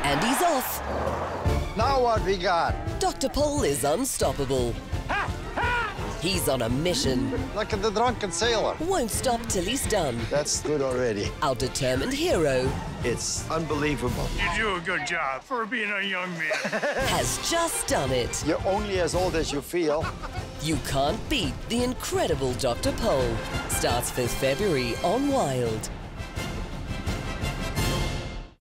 And he's off. Now what we got? Dr. Pole is unstoppable. He's on a mission. Look at the drunken sailor. Won't stop till he's done. That's good already. Our determined hero It's unbelievable. You do a good job for being a young man. has just done it. You're only as old as you feel. You can't beat the incredible Dr. Pole. Starts 5th February on Wild.